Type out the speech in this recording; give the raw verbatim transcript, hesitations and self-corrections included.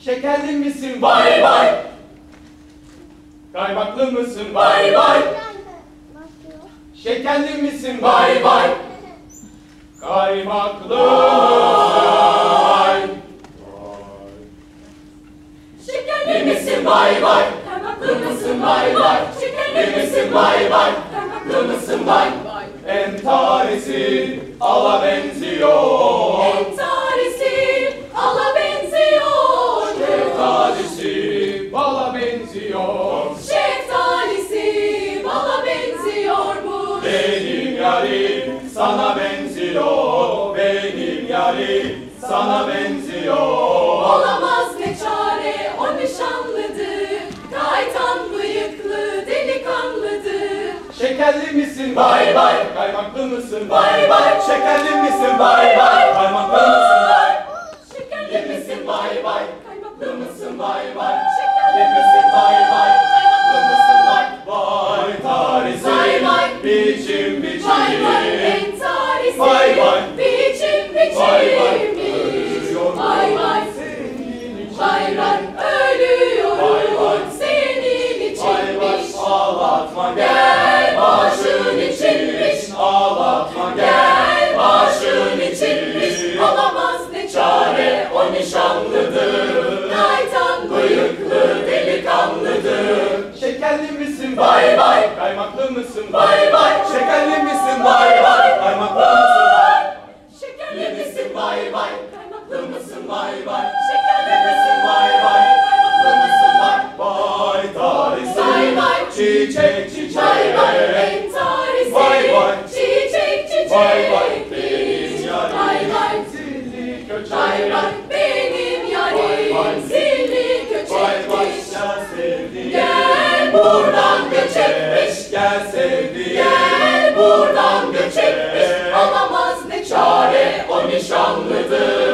Şekerli misin? Bay bay. Kaymaklı mısın? Bay bay. Şekerli misin? Bay bay. Kaymaklı bay. Şekerli misin? Bay bay. Kaymaklı mısın? Bay bay. Şekerli misin? Bay bay. Kaymaklı mısın? Bay bay. Entarisi ala benziyor. Entarisi ala benziyor. Şeftalisi bala benziyor. Şeftalisi bala benziyor bu. Benim yarim sana benziyor. Benim yarim sana benziyor. Olamaz ne çare o nişanlıdır. Kaytan bıyıklı delikanlıdır. Şekerli misin? Bay bay. Kaymaklı mısın? Bay bay. Şekerli misin? Bay bay. Kaymaklı mısın? Bay. Şekerli misin? Bay bay. Kaymaklı mısın? Bay bay. Şekerli misin? Bay bay. Kaymaklı mısın? Bay bay. Tarisi. Bay bay. Biçim biçim. Bay bay entarisi. Bay bay. Biçim Bay bay. biçimmiş. Ölüyor. Bay bay. Senin için. Bay bay ölüyorum. Bay bay. Senin Bay bay. içinmiş. Ağlatma Gel başın içinmiş. Ağlatma Gel başın içinmiş. Olamaz ne çare o nişanlıdır. Kaytan bıyıklı delikanlıdır. Şekerli misin? Bay bay. Kaymaklı mısın? Bay bay. Şekerli misin? Bay bay. Kaymaklı mısın? Bay. Şekerli misin? Bay bay. Kaymaklı mısın? Bay bay. Şekerli misin? Bay bay. Kaymaklı mısın? Bay bay. Tarisi. Bay bay. Çiçek çiçek. Bay bay entarisi. Bay bay. Çiçek çiçek. Bay bay. Benim Bay yarim. bay. Zilli köçek. Bay bay benim Bay bay. yarim. Zilli Bay bay. köçekmiş. Gel sevdiğim. Gel buradan göç etmiş. Gel sevdiğim. Gel buradan göç etmiş. Olamaz ne çare o nişanlıdır.